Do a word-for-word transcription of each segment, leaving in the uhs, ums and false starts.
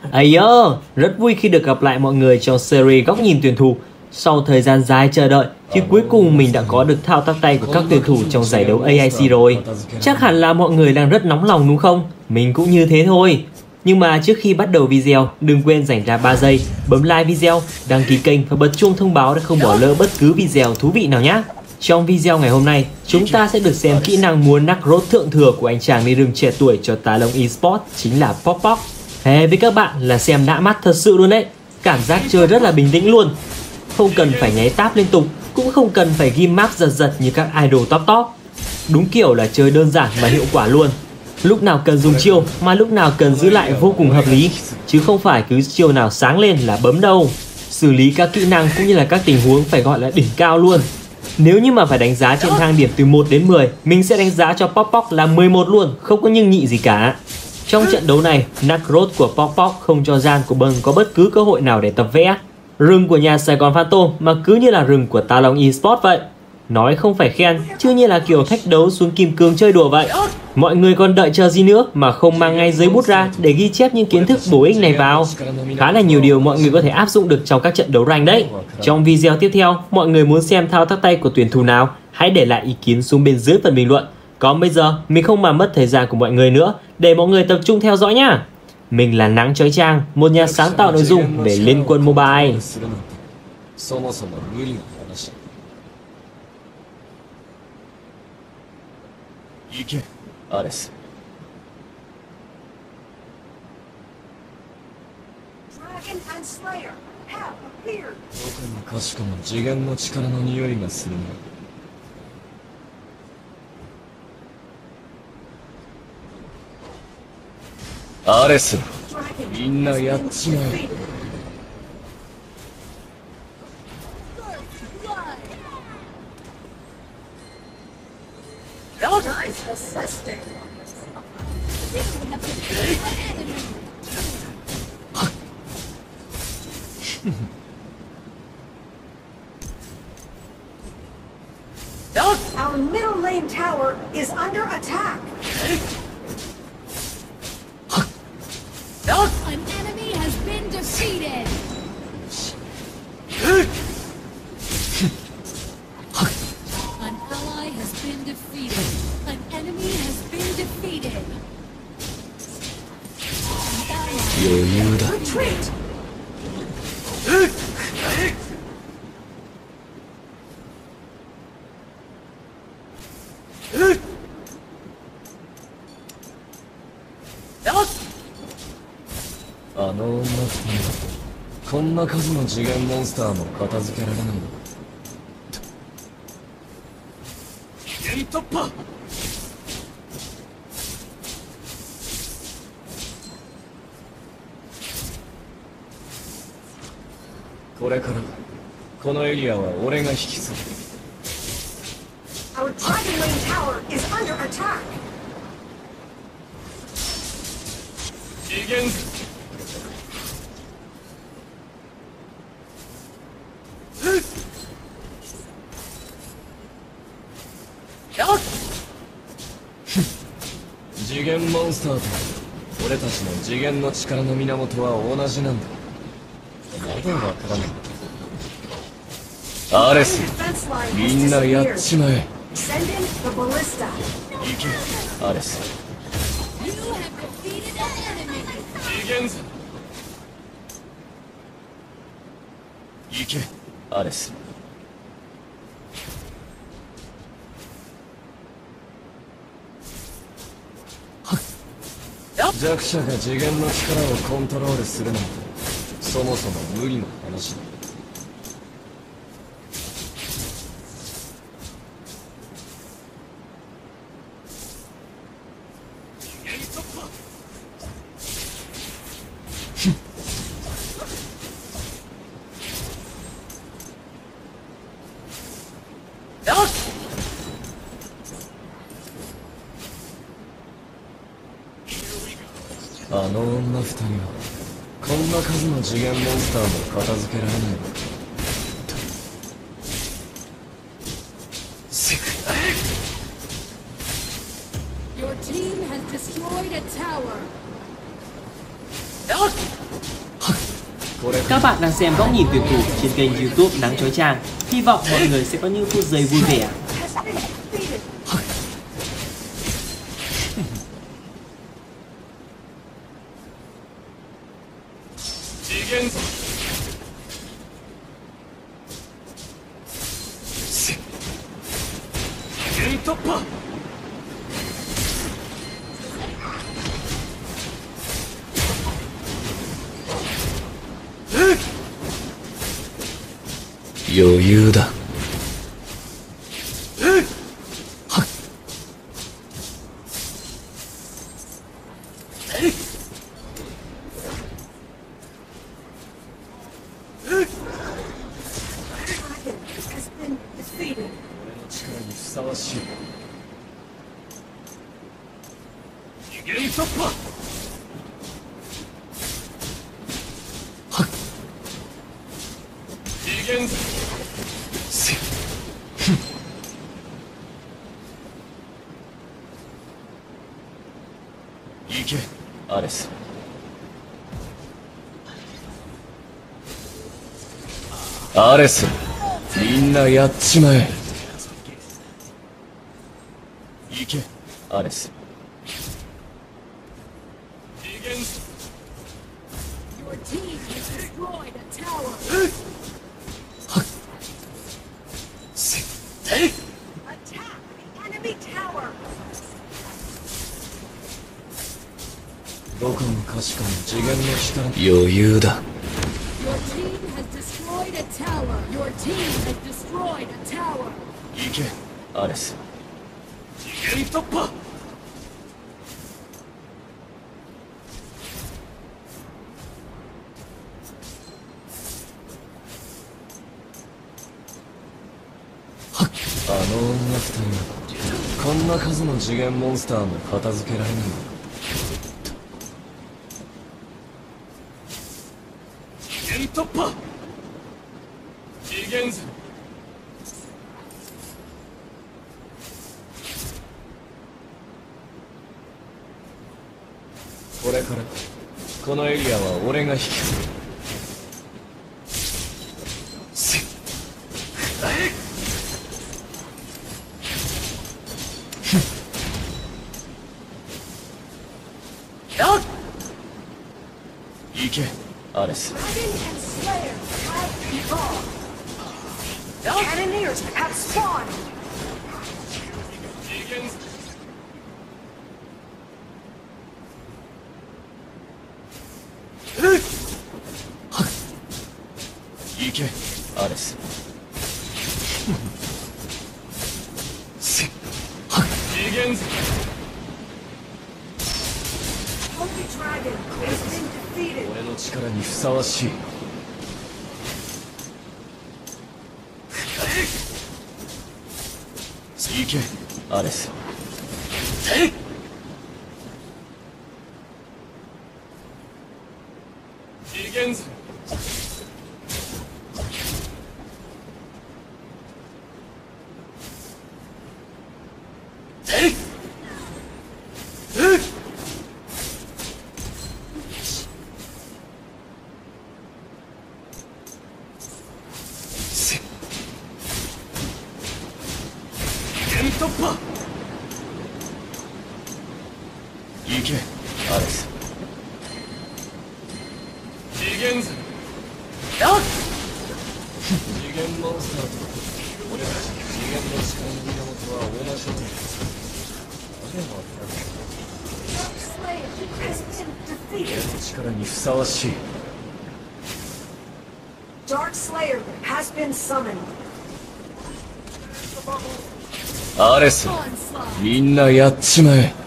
Ayo, rất vui khi được gặp lại mọi người trong series Góc nhìn tuyển thủ. Sau thời gian dài chờ đợi thì cuối cùng mình đã có được thao tác tay của các tuyển thủ trong giải đấu a i xê rồi. Chắc hẳn là mọi người đang rất nóng lòng đúng không? Mình cũng như thế thôi. Nhưng mà trước khi bắt đầu video, đừng quên dành ra ba giây, bấm like video, đăng ký kênh và bật chuông thông báo để không bỏ lỡ bất cứ video thú vị nào nhé. Trong video ngày hôm nay, chúng ta sẽ được xem kỹ năng múa Nacrot thượng thừa của anh chàng đi rừng trẻ tuổi cho Tá Long Esports, chính là Pop Pop. Thề với các bạn là xem đã mắt thật sự luôn đấy. Cảm giác chơi rất là bình tĩnh luôn. Không cần phải nháy táp liên tục, cũng không cần phải ghim map giật giật như các idol top top. Đúng kiểu là chơi đơn giản mà hiệu quả luôn. Lúc nào cần dùng chiêu mà lúc nào cần giữ lại vô cùng hợp lý, chứ không phải cứ chiêu nào sáng lên là bấm đâu. Xử lý các kỹ năng cũng như là các tình huống phải gọi là đỉnh cao luôn. Nếu như mà phải đánh giá trên thang điểm từ một đến mười, mình sẽ đánh giá cho Pop Pop là mười một luôn, không có nhưng nhị gì cả. Trong trận đấu này, Nacrot của Pop Pop không cho Gian của Bâng có bất cứ cơ hội nào để tập vẽ. Rừng của nhà Sài Gòn Phantom mà cứ như là rừng của Tá Long Esports vậy. Nói không phải khen, chứ như là kiểu thách đấu xuống kim cương chơi đùa vậy. Mọi người còn đợi chờ gì nữa mà không mang ngay giấy bút ra để ghi chép những kiến thức bổ ích này vào. Khá là nhiều điều mọi người có thể áp dụng được trong các trận đấu rank đấy. Trong video tiếp theo, mọi người muốn xem thao tác tay của tuyển thủ nào? Hãy để lại ý kiến xuống bên dưới phần bình luận. Còn bây giờ, mình không mà mất thời gian của mọi người nữa, để mọi người tập trung theo dõi nhá. Mình là Nắng Chói Chang, một nhà sáng tạo nội dung về Liên Quân Mobile. Ares. Dragon and Slayer have appeared. かしかも次元の力の匂いがするな。アレス、みんなやっちまえ。 Our middle lane tower is under attack. An enemy has been defeated. An ally has been defeated. An enemy has been defeated. An ally 余裕だ。 Retreat. Huh? あの女二人こんな数の次元モンスターも片付けられないのか。次元突破。これからこのエリアは俺が引き継ぐ。 Our dragon lane tower is under attack. 次元。 次元モンスターと俺たちの次元の力の源は同じなんだ。まだわからない。アレス、 Defense line みんな has やっ disappeared. ちまえ。 Send in the ballista. 行け、アレス。 You have defeated an enemy. 次元。行け、アレス。 弱者が次元の力をコントロールするなんてそもそも無理な話だ。あの女二人はこんな数の次元モンスターも片付けられないのか。 Your team has destroyed a tower. Các bạn đang xem Góc Nhìn Tuyển Thủ trên kênh YouTube Nắng Chói Chang. Hy vọng mọi người sẽ có những phút giây vui vẻ. 余裕だ。行け、アレス。アレス、みんなやっちまえ。行け、アレス。 Your team has destroyed a tower. Attack the enemy tower. どこもかしこも次元の力。余裕だ。 Your team has destroyed a tower. Your team has destroyed a tower. 行け、アレス。次元突破。あの女二人がこんな数の次元モンスターも片付けられないのか。次元突破。次元図。これからこのエリアは俺が引き継ぐ。行け、アレス。 Dragon and Slayer have evolved. Cannoneers have spawned. 次元行け、アレス。次元図。 Holy Dragon has been defeated. 俺の力にふさわしい。行け、アレス。次元図。突破。行け、アレス。次元図。次元モンスターと俺たち次元の力の源は同じだ。 Dark Slayer has been 俺 defeated. の力にふさわしい。 Dark Slayer has been summoned. アレス、 Onslaught. みんなやっちまえ。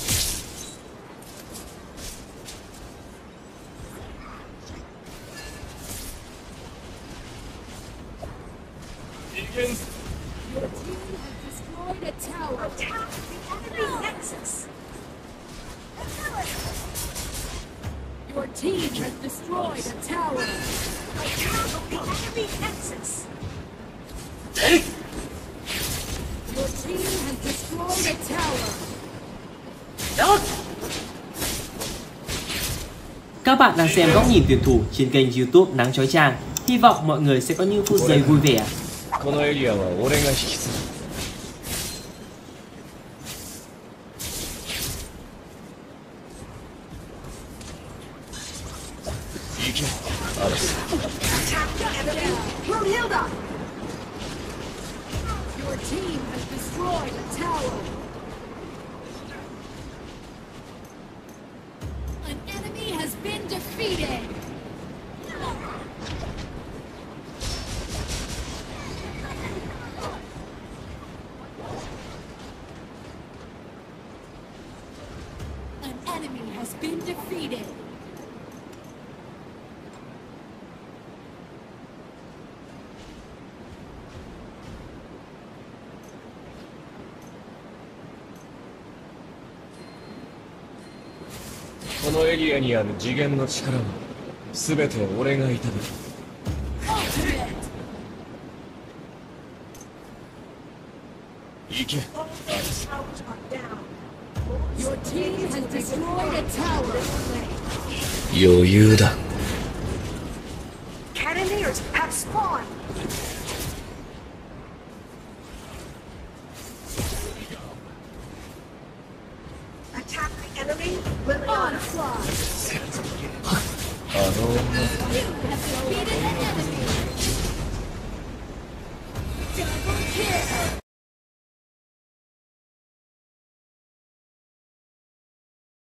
次元図。 Your team has destroyed a tower. Attack the enemy nexus. Your team has destroyed a tower. Attack the enemy nexus. Your team has destroyed a tower. Các bạn đang xem góc nhìn tuyển thủ trên kênh YouTube Nắng Chói Chang. Hy vọng mọi người sẽ có những phút giây vui vẻ. このエリアは俺が引き継ぐ。行け、アレス。 Attack the enemy. Brunhilde. Your team has destroyed a tower. An enemy has been defeated. An enemy has been defeated. Ultimate. このエリアにある次元の力は全て俺がいただく。 Ultimate. 行け、アレス。 Towers are down. Your team has destroyed a tower. 余裕だ。 Cannoneers have spawned. Attack the enemy. Liliana. Onslaught. あの女。 You have defeated an enemy.